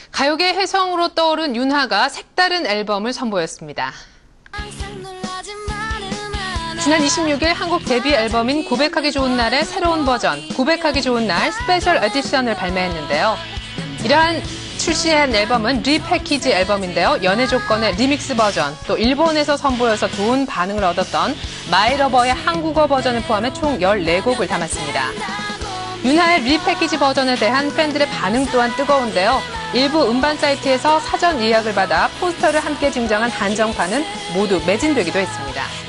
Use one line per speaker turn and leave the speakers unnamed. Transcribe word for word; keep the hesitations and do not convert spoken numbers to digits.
가요계 혜성으로 떠오른 윤하가 색다른 앨범을 선보였습니다. 지난 이십육일 한국 데뷔 앨범인 고백하기 좋은 날의 새로운 버전, 고백하기 좋은 날 스페셜 에디션을 발매했는데요. 이러한 출시한 앨범은 리패키지 앨범인데요. 연애 조건의 리믹스 버전, 또 일본에서 선보여서 좋은 반응을 얻었던 마이러버의 한국어 버전을 포함해 총 열네 곡을 담았습니다. 윤하의 리패키지 버전에 대한 팬들의 반응 또한 뜨거운데요. 일부 음반 사이트에서 사전 예약을 받아 포스터를 함께 증정한 한정판은 모두 매진되기도 했습니다.